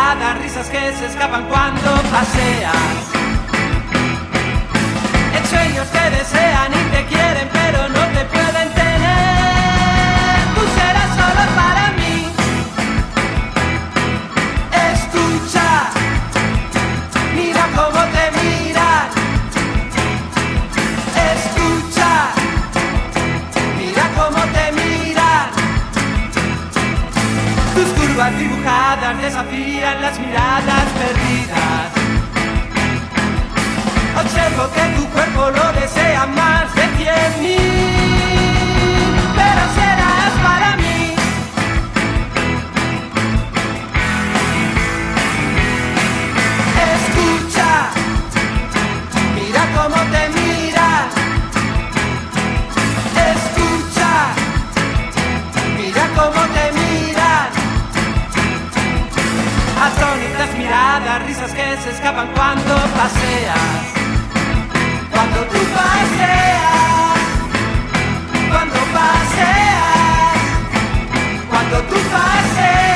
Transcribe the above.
miradas, risas que se escapan cuando paseas. En sueños te desean y te quieren, pero no te pueden tener. Tú serás solo para mí. Escucha, mira cómo te miran. Escucha, mira cómo te miran. Tus curvas dibujadas desafían las miradas perdidas. Observo que tu cuerpo lo desea más de 100.000, pero serás para mí. Escucha, mira cómo te miran. Escucha, mira cómo te miran. Atónitas miradas, risas que se escapan cuando paseas. Cuando tú paseas, cuando paseas, cuando tú paseas.